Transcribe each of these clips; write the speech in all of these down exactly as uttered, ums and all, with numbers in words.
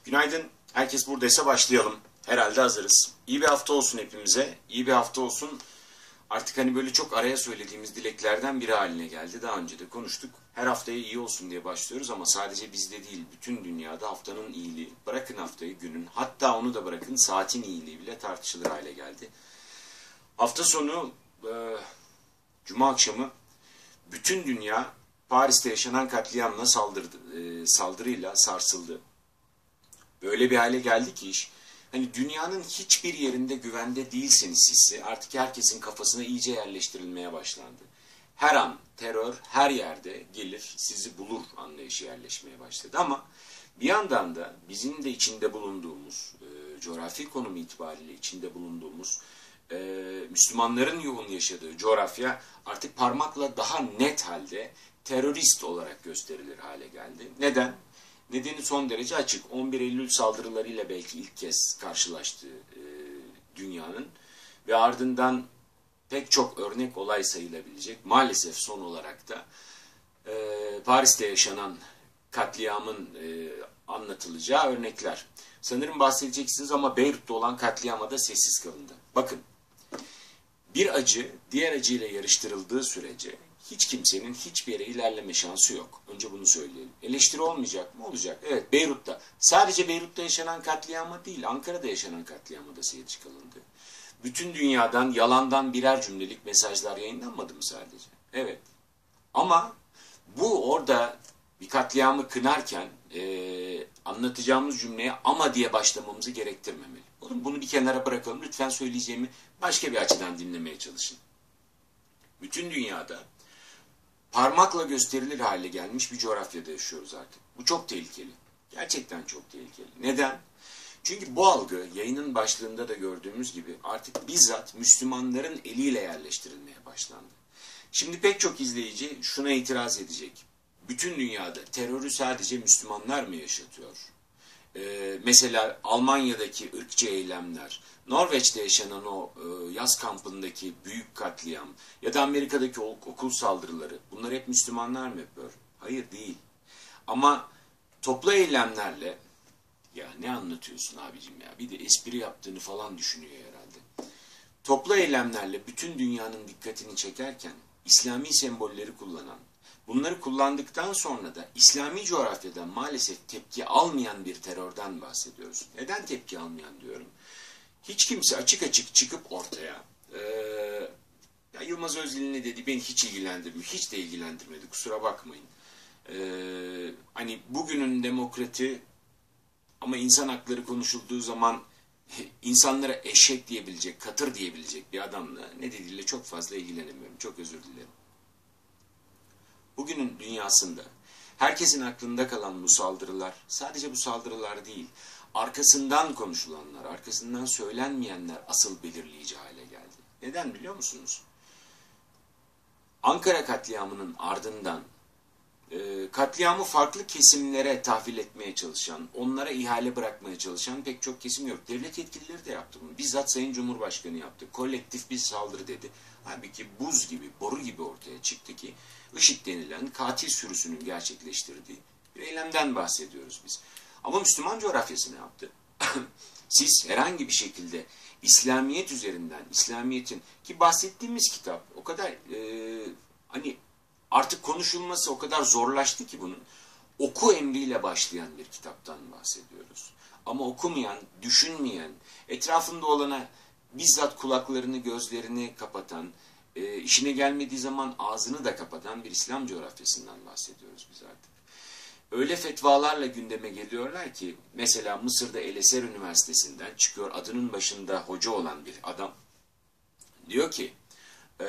Günaydın. Herkes buradaysa başlayalım. Herhalde hazırız. İyi bir hafta olsun hepimize. İyi bir hafta olsun. Artık hani böyle çok araya söylediğimiz dileklerden biri haline geldi. Daha önce de konuştuk. Her haftaya iyi olsun diye başlıyoruz ama sadece bizde değil, bütün dünyada haftanın iyiliği, bırakın haftayı, günün, hatta onu da bırakın saatin iyiliği bile tartışılır hale geldi. Hafta sonu, e, Cuma akşamı bütün dünya Paris'te yaşanan katliamla saldırdı, e, saldırıyla sarsıldı. Böyle bir hale geldi ki iş, hani dünyanın hiçbir yerinde güvende değilseniz hissi artık herkesin kafasına iyice yerleştirilmeye başlandı. Her an terör her yerde gelir sizi bulur anlayışı yerleşmeye başladı ama bir yandan da bizim de içinde bulunduğumuz, e, coğrafi konum itibariyle içinde bulunduğumuz e, Müslümanların yoğun yaşadığı coğrafya artık parmakla daha net halde terörist olarak gösterilir hale geldi. Neden? Nedeni son derece açık. on bir Eylül saldırılarıyla belki ilk kez karşılaştığı e, dünyanın ve ardından pek çok örnek olay sayılabilecek. Maalesef son olarak da e, Paris'te yaşanan katliamın e, anlatılacağı örnekler. Sanırım bahsedeceksiniz ama Beyrut'ta olan katliama da sessiz kalındı. Bakın, bir acı diğer acıyla yarıştırıldığı sürece hiç kimsenin hiçbir yere ilerleme şansı yok. Önce bunu söyleyelim. Eleştiri olmayacak mı? Olacak. Evet, Beyrut'ta. Sadece Beyrut'ta yaşanan katliama değil, Ankara'da yaşanan katliama da seyirci kalındı. Bütün dünyadan yalandan birer cümlelik mesajlar yayınlanmadı mı sadece? Evet. Ama bu orada bir katliamı kınarken e, anlatacağımız cümleye ama diye başlamamızı gerektirmemeli. Oğlum bunu bir kenara bırakalım. Lütfen söyleyeceğimi başka bir açıdan dinlemeye çalışın. Bütün dünyada parmakla gösterilir hale gelmiş bir coğrafyada yaşıyoruz artık. Bu çok tehlikeli. Gerçekten çok tehlikeli. Neden? Çünkü bu algı yayının başlığında da gördüğümüz gibi artık bizzat Müslümanların eliyle yerleştirilmeye başlandı. Şimdi pek çok izleyici şuna itiraz edecek. Bütün dünyada terörü sadece Müslümanlar mı yaşatıyor? Ee, mesela Almanya'daki ırkçı eylemler, Norveç'te yaşanan o e, yaz kampındaki büyük katliam ya da Amerika'daki okul saldırıları, bunlar hep Müslümanlar mı yapıyor? Hayır, değil. Ama toplu eylemlerle, ya ne anlatıyorsun abicim ya, bir de espri yaptığını falan düşünüyor herhalde. Toplu eylemlerle bütün dünyanın dikkatini çekerken İslami sembolleri kullanan, bunları kullandıktan sonra da İslami coğrafyada maalesef tepki almayan bir terörden bahsediyoruz. Neden tepki almayan diyorum? Hiç kimse açık açık çıkıp ortaya, e, ya Yılmaz Özdil'in ne dedi beni hiç ilgilendirmiyor, hiç de ilgilendirmedi, kusura bakmayın. E, hani bugünün demokrati ama insan hakları konuşulduğu zaman insanlara eşek diyebilecek, katır diyebilecek bir adamla ne dediğiyle çok fazla ilgilenemiyorum. Çok özür dilerim. Bugünün dünyasında herkesin aklında kalan bu saldırılar, sadece bu saldırılar değil, arkasından konuşulanlar, arkasından söylenmeyenler asıl belirleyici hale geldi. Neden biliyor musunuz? Ankara katliamının ardından e, katliamı farklı kesimlere tahvil etmeye çalışan, onlara ihale bırakmaya çalışan pek çok kesim yok. Devlet yetkilileri de yaptı bunu. Bizzat Sayın Cumhurbaşkanı yaptı. Kolektif bir saldırı dedi. Halbuki buz gibi, boru gibi ortaya çıktı ki IŞİD denilen katil sürüsünün gerçekleştirdiği bir eylemden bahsediyoruz biz. Ama Müslüman coğrafyası ne yaptı? Siz herhangi bir şekilde İslamiyet üzerinden, İslamiyet'in ki bahsettiğimiz kitap o kadar e, hani artık konuşulması o kadar zorlaştı ki bunun oku emriyle başlayan bir kitaptan bahsediyoruz. Ama okumayan, düşünmeyen, etrafında olana bizzat kulaklarını, gözlerini kapatan, e, işine gelmediği zaman ağzını da kapatan bir İslam coğrafyasından bahsediyoruz biz artık. Öyle fetvalarla gündeme geliyorlar ki mesela Mısır'da El Eser Üniversitesi'nden çıkıyor adının başında hoca olan bir adam. Diyor ki e,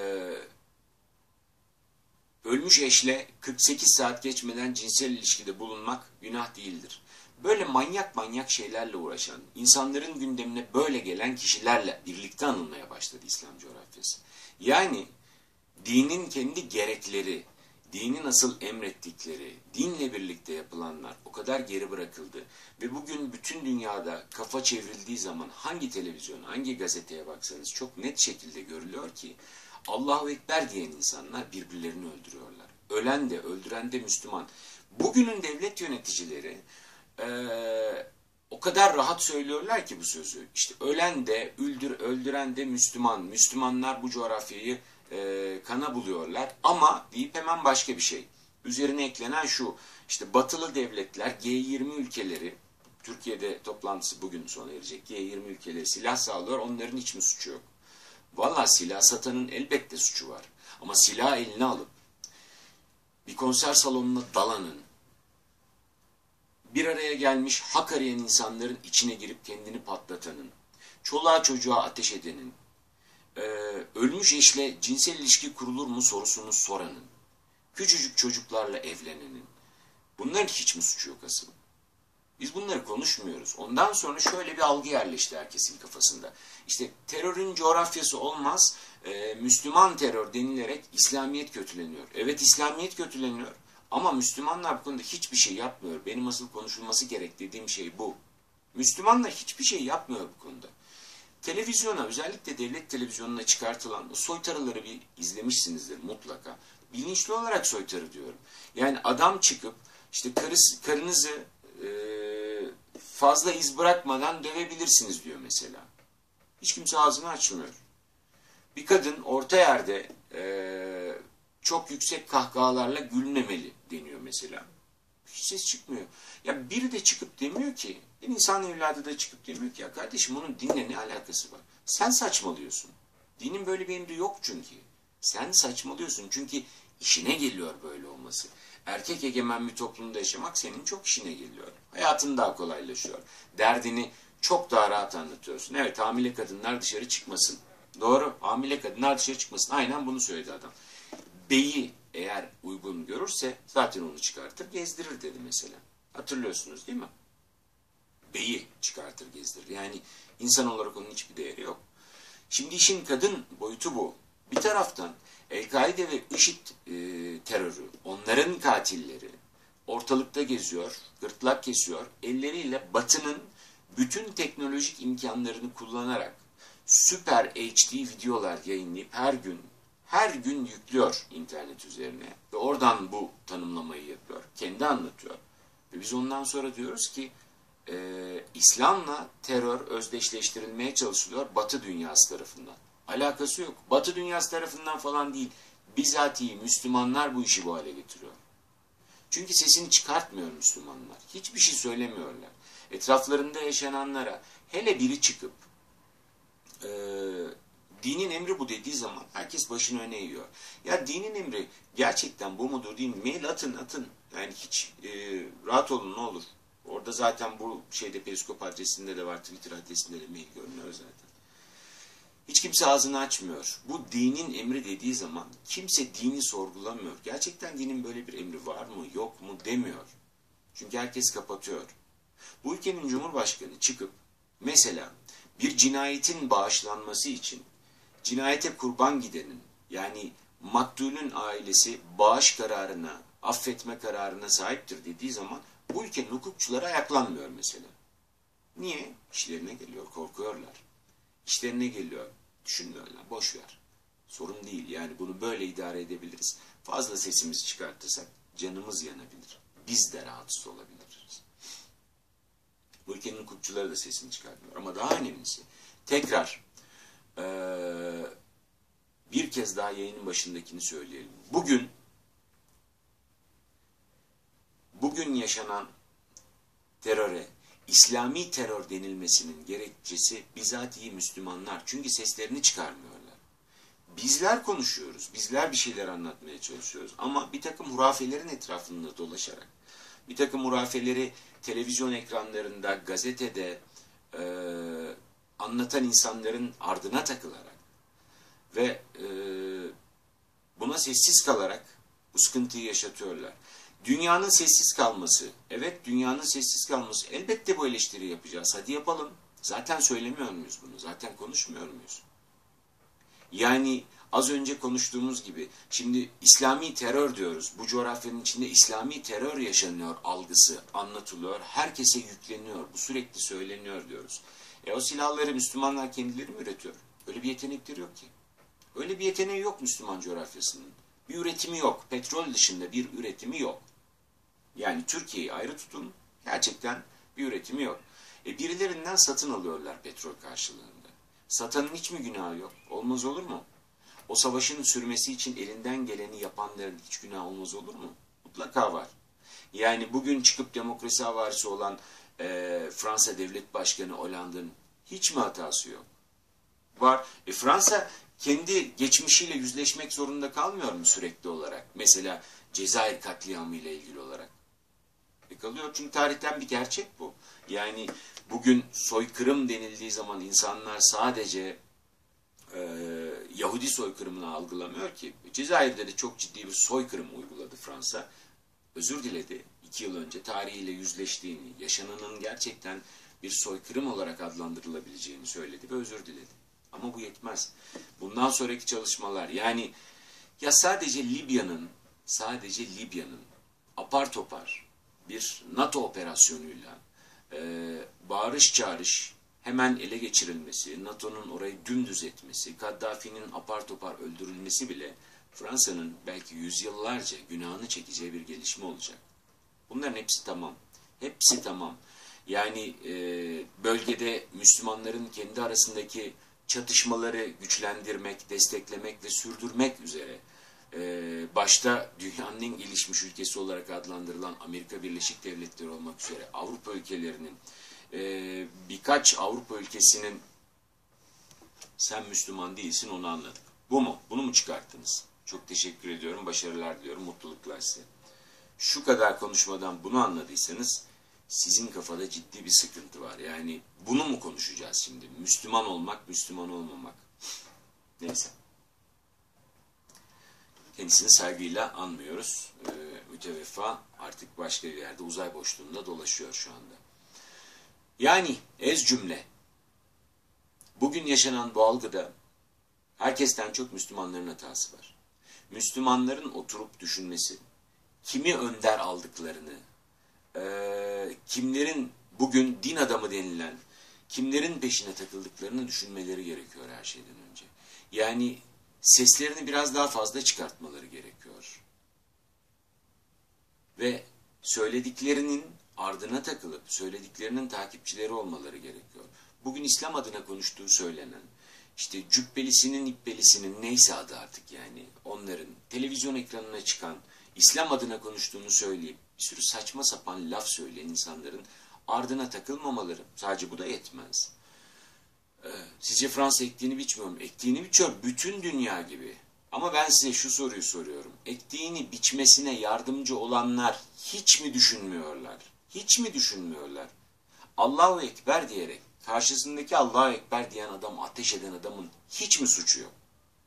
ölmüş eşle kırk sekiz saat geçmeden cinsel ilişkide bulunmak günah değildir. Böyle manyak manyak şeylerle uğraşan, insanların gündemine böyle gelen kişilerle birlikte anılmaya başladı İslam coğrafyası. Yani dinin kendi gerekleri, dinin asıl emrettikleri, dinle birlikte yapılanlar o kadar geri bırakıldı. Ve bugün bütün dünyada kafa çevrildiği zaman hangi televizyon, hangi gazeteye baksanız çok net şekilde görülüyor ki Allahu Ekber diyen insanlar birbirlerini öldürüyorlar. Ölen de öldüren de Müslüman. Bugünün devlet yöneticileri e, O kadar rahat söylüyorlar ki bu sözü. İşte ölen de, öldür, öldüren de Müslüman. Müslümanlar bu coğrafyayı e, kana buluyorlar. Ama deyip hemen başka bir şey. Üzerine eklenen şu. İşte batılı devletler, G yirmi ülkeleri, Türkiye'de toplantısı bugün sona erecek. G yirmi ülkeleri silah sağlıyor. Onların hiç mi suçu yok? Valla silah satanın elbette suçu var. Ama silah eline alıp bir konser salonuna dalanın, bir araya gelmiş hak arayan insanların içine girip kendini patlatanın, çoluğa çocuğa ateş edenin, e, ölmüş eşle cinsel ilişki kurulur mu sorusunu soranın, küçücük çocuklarla evlenenin, bunların hiç mi suçu yok asıl? Biz bunları konuşmuyoruz. Ondan sonra şöyle bir algı yerleşti herkesin kafasında. İşte terörün coğrafyası olmaz, e, Müslüman terör denilerek İslamiyet kötüleniyor. Evet, İslamiyet kötüleniyor. Ama Müslümanlar bu konuda hiçbir şey yapmıyor. Benim asıl konuşulması gerek dediğim şey bu. Müslümanlar hiçbir şey yapmıyor bu konuda. Televizyona, özellikle devlet televizyonuna çıkartılan o soytarıları bir izlemişsinizdir mutlaka. Bilinçli olarak soytarı diyorum. Yani adam çıkıp işte karısı, karınızı e, fazla iz bırakmadan dövebilirsiniz diyor mesela. Hiç kimse ağzını açmıyor. Bir kadın orta yerde e, çok yüksek kahkahalarla gülmemeli deniyor mesela. Hiç ses çıkmıyor. Ya biri de çıkıp demiyor ki, bir insan evladı da çıkıp demiyor ki, ya kardeşim onun dinle ne alakası var? Sen saçmalıyorsun. Dinin böyle bir emri yok çünkü. Sen saçmalıyorsun çünkü işine geliyor böyle olması. Erkek egemen bir toplumda yaşamak senin çok işine geliyor. Hayatın daha kolaylaşıyor. Derdini çok daha rahat anlatıyorsun. Evet, hamile kadınlar dışarı çıkmasın. Doğru, hamile kadınlar dışarı çıkmasın. Aynen bunu söyledi adam. Beyi eğer uygun görürse zaten onu çıkartır gezdirir dedi mesela. Hatırlıyorsunuz değil mi? Beyi çıkartır gezdirir. Yani insan olarak onun hiçbir değeri yok. Şimdi işin kadın boyutu bu. Bir taraftan El-Kaide ve IŞİD e, terörü, onların katilleri ortalıkta geziyor, gırtlak kesiyor. Elleriyle Batı'nın bütün teknolojik imkanlarını kullanarak süper H D videolar yayınlayıp her gün her gün yüklüyor internet üzerine ve oradan bu tanımlamayı yapıyor. Kendi anlatıyor. Ve biz ondan sonra diyoruz ki e, İslam'la terör özdeşleştirilmeye çalışılıyor Batı dünyası tarafından. Alakası yok. Batı dünyası tarafından falan değil. Bizatihi Müslümanlar bu işi bu hale getiriyor. Çünkü sesini çıkartmıyor Müslümanlar. Hiçbir şey söylemiyorlar. Etraflarında yaşananlara hele biri çıkıp e, dinin emri bu dediği zaman herkes başını öne eğiyor. Ya dinin emri gerçekten bu mudur değil mi? Mail atın atın. Yani hiç e, rahat olun ne olur. Orada zaten bu şeyde Periskop adresinde de var. Twitter adresinde de mail görünüyor zaten. Hiç kimse ağzını açmıyor. Bu dinin emri dediği zaman kimse dini sorgulamıyor. Gerçekten dinin böyle bir emri var mı yok mu demiyor. Çünkü herkes kapatıyor. Bu ülkenin Cumhurbaşkanı çıkıp mesela bir cinayetin bağışlanması için cinayete kurban gidenin yani maktulün ailesi bağış kararına, affetme kararına sahiptir dediği zaman bu ülkenin hukukçuları ayaklanmıyor mesela. Niye? İşlerine geliyor, korkuyorlar. İşlerine geliyor, düşünmüyorlar, boş ver. Sorun değil yani bunu böyle idare edebiliriz. Fazla sesimizi çıkartırsak canımız yanabilir. Biz de rahatsız olabiliriz. Bu ülkenin hukukçuları da sesini çıkartmıyor. Ama daha önemlisi tekrar ee, bir kez daha yayının başındakini söyleyelim. Bugün bugün yaşanan teröre İslami terör denilmesinin gerekçesi bizatihi Müslümanlar. Çünkü seslerini çıkarmıyorlar. Bizler konuşuyoruz. Bizler bir şeyler anlatmaya çalışıyoruz. Ama bir takım hurafelerin etrafında dolaşarak, bir takım hurafeleri televizyon ekranlarında, gazetede e, anlatan insanların ardına takılarak ve e, buna sessiz kalarak bu sıkıntıyı yaşatıyorlar. Dünyanın sessiz kalması, evet dünyanın sessiz kalması, elbette bu eleştiri yapacağız. Hadi yapalım. Zaten söylemiyor muyuz bunu? Zaten konuşmuyor muyuz? Yani az önce konuştuğumuz gibi, şimdi İslami terör diyoruz. Bu coğrafyanın içinde İslami terör yaşanıyor algısı anlatılıyor. Herkese yükleniyor. Bu sürekli söyleniyor diyoruz. E o silahları Müslümanlar kendileri mi üretiyor? Öyle bir yetenekleri yok ki. Öyle bir yeteneği yok Müslüman coğrafyasının. Bir üretimi yok. Petrol dışında bir üretimi yok. Yani Türkiye'yi ayrı tutun, gerçekten bir üretimi yok. E birilerinden satın alıyorlar petrol karşılığında. Satanın hiç mi günahı yok? Olmaz olur mu? O savaşın sürmesi için elinden geleni yapanların hiç günahı olmaz olur mu? Mutlaka var. Yani bugün çıkıp demokrasi havarisi olan e, Fransa Devlet Başkanı Hollande'ın hiç mi hatası yok? Var. E, Fransa kendi geçmişiyle yüzleşmek zorunda kalmıyor mu sürekli olarak? Mesela Cezayir katliamı ile ilgili olarak. E, kalıyor çünkü tarihten bir gerçek bu. Yani bugün soykırım denildiği zaman insanlar sadece e, Yahudi soykırımını algılamıyor ki. Cezayir'de de çok ciddi bir soykırım uyguladı Fransa. Özür diledi. iki yıl önce tarihiyle yüzleştiğini, yaşananın gerçekten bir soykırım olarak adlandırılabileceğini söyledi ve özür diledi. Ama bu yetmez. Bundan sonraki çalışmalar, yani ya sadece Libya'nın sadece Libya'nın apar topar bir NATO operasyonuyla e, bağırış çağırış hemen ele geçirilmesi, NATO'nun orayı dümdüz etmesi, Kaddafi'nin apar topar öldürülmesi bile Fransa'nın belki yüzyıllarca günahını çekeceği bir gelişme olacak. Bunların hepsi tamam. Hepsi tamam. Yani e, bölgede Müslümanların kendi arasındaki çatışmaları güçlendirmek, desteklemek ve sürdürmek üzere e, başta dünyanın en gelişmiş ülkesi olarak adlandırılan Amerika Birleşik Devletleri olmak üzere Avrupa ülkelerinin e, birkaç Avrupa ülkesinin sen Müslüman değilsin onu anladık. Bu mu? Bunu mu çıkarttınız? Çok teşekkür ediyorum. Başarılar diliyorum. Mutluluklar size. Şu kadar konuşmadan bunu anladıysanız sizin kafada ciddi bir sıkıntı var. Yani bunu mu konuşacağız şimdi? Müslüman olmak, Müslüman olmamak. Neyse. Kendisini saygıyla anmıyoruz. Ee, müteveffa artık başka bir yerde uzay boşluğunda dolaşıyor şu anda. Yani ez cümle. Bugün yaşanan bu algıda herkesten çok Müslümanların hatası var. Müslümanların oturup düşünmesi, kimi önder aldıklarını, e, kimlerin bugün din adamı denilen, kimlerin peşine takıldıklarını düşünmeleri gerekiyor her şeyden önce. Yani seslerini biraz daha fazla çıkartmaları gerekiyor. Ve söylediklerinin ardına takılıp söylediklerinin takipçileri olmaları gerekiyor. Bugün İslam adına konuştuğu söylenen, işte cübbelisinin, ibbelisinin neyse adı artık yani onların televizyon ekranına çıkan, İslam adına konuştuğunu söyleyip bir sürü saçma sapan laf söyleyen insanların ardına takılmamaları, sadece bu da yetmez. Ee, sizce Fransa ektiğini biçmiyor mu? Ektiğini biçiyor bütün dünya gibi. Ama ben size şu soruyu soruyorum. Ektiğini biçmesine yardımcı olanlar hiç mi düşünmüyorlar? Hiç mi düşünmüyorlar? Allahu Ekber diyerek karşısındaki Allahu Ekber diyen adam, ateş eden adamın hiç mi suçu yok?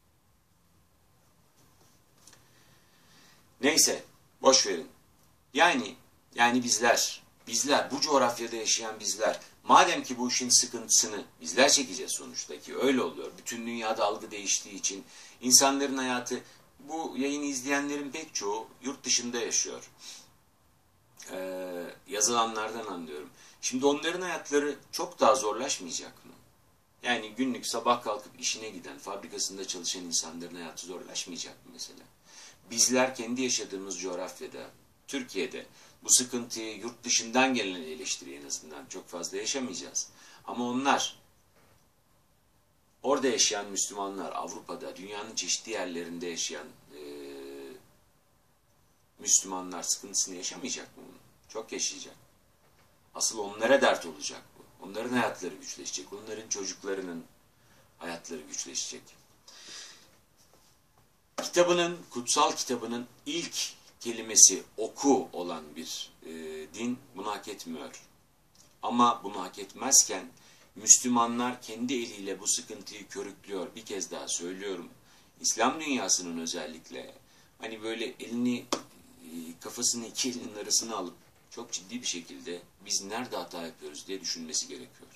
Neyse, boş verin. Yani, yani bizler, bizler, bu coğrafyada yaşayan bizler, madem ki bu işin sıkıntısını bizler çekeceğiz sonuçta ki öyle oluyor. Bütün dünyada algı değiştiği için insanların hayatı, bu yayını izleyenlerin pek çoğu yurt dışında yaşıyor. Ee, yazılanlardan anlıyorum. Şimdi onların hayatları çok daha zorlaşmayacak mı? Yani günlük sabah kalkıp işine giden, fabrikasında çalışan insanların hayatı zorlaşmayacak mı mesela? Bizler kendi yaşadığımız coğrafyada, Türkiye'de bu sıkıntıyı yurt dışından gelen eleştiri en azından çok fazla yaşamayacağız. Ama onlar, orada yaşayan Müslümanlar, Avrupa'da, dünyanın çeşitli yerlerinde yaşayan e, Müslümanlar sıkıntısını yaşamayacak mı bunu? Çok yaşayacak. Asıl onlara dert olacak bu. Onların hayatları güçleşecek. Onların çocuklarının hayatları güçleşecek. Kitabının, kutsal kitabının ilk kelimesi oku olan bir e, din bunu hak etmiyor. Ama bunu hak etmezken Müslümanlar kendi eliyle bu sıkıntıyı körüklüyor. Bir kez daha söylüyorum. İslam dünyasının özellikle hani böyle elini, kafasını iki elinin arasına alıp çok ciddi bir şekilde biz nerede hata yapıyoruz diye düşünmesi gerekiyor.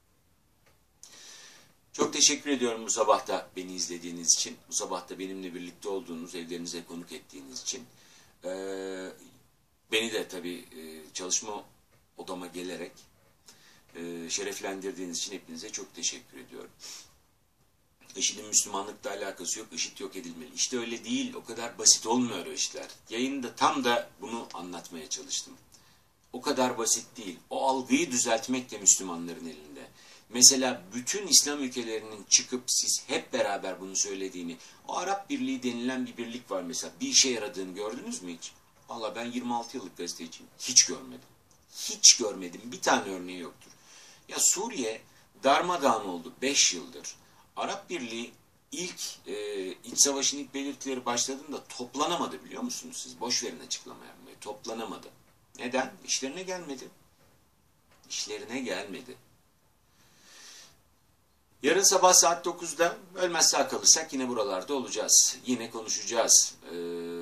Çok teşekkür ediyorum bu sabah da beni izlediğiniz için. Bu sabah da benimle birlikte olduğunuz, evlerinize konuk ettiğiniz için. Ee, beni de tabii çalışma odama gelerek e, şereflendirdiğiniz için hepinize çok teşekkür ediyorum. IŞİD'in Müslümanlıkla alakası yok, IŞİD yok edilmeli. İşte öyle değil, o kadar basit olmuyor o işler. Yayında tam da bunu anlatmaya çalıştım. O kadar basit değil. O algıyı düzeltmek de Müslümanların elinde. Mesela bütün İslam ülkelerinin çıkıp siz hep beraber bunu söylediğini, o Arap Birliği denilen bir birlik var mesela. Bir işe yaradığını gördünüz mü hiç? Valla ben yirmi altı yıllık gazeteciyim. Hiç görmedim. Hiç görmedim. Bir tane örneği yoktur. Ya Suriye darmadağın oldu beş yıldır. Arap Birliği ilk e, iç savaşın ilk belirtileri başladığında toplanamadı biliyor musunuz siz? Boş verin açıklama yapmayı. Toplanamadı. Neden? İşlerine gelmedi. İşlerine gelmedi. Yarın sabah saat dokuzda ölmez sağ kalırsak yine buralarda olacağız. Yine konuşacağız. Ee,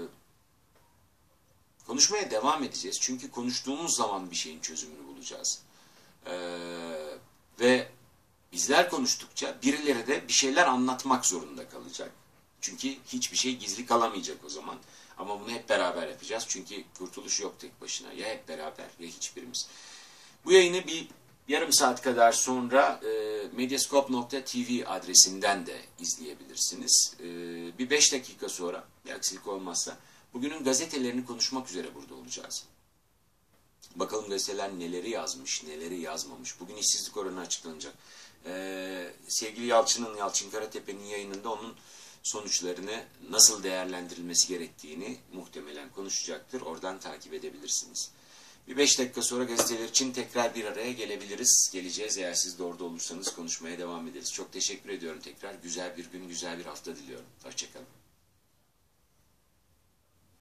konuşmaya devam edeceğiz. Çünkü konuştuğumuz zaman bir şeyin çözümünü bulacağız. Ee, ve bizler konuştukça birileri de bir şeyler anlatmak zorunda kalacak. Çünkü hiçbir şey gizli kalamayacak o zaman. Ama bunu hep beraber yapacağız. Çünkü kurtuluş yok tek başına. Ya hep beraber ya hiçbirimiz. Bu yayını bir yarım saat kadar sonra e, medyascope nokta tv adresinden de izleyebilirsiniz. E, bir beş dakika sonra bir aksilik olmazsa bugünün gazetelerini konuşmak üzere burada olacağız. Bakalım gazeteler neleri yazmış, neleri yazmamış. Bugün işsizlik oranı açıklanacak. E, sevgili Yalçın'ın, Yalçın Karatepe'nin yayınında onun sonuçlarını nasıl değerlendirilmesi gerektiğini muhtemelen konuşacaktır. Oradan takip edebilirsiniz. Bir beş dakika sonra gazeteler için tekrar bir araya gelebiliriz. Geleceğiz. Eğer siz de orada olursanız konuşmaya devam ederiz. Çok teşekkür ediyorum tekrar. Güzel bir gün, güzel bir hafta diliyorum. Hoşçakalın.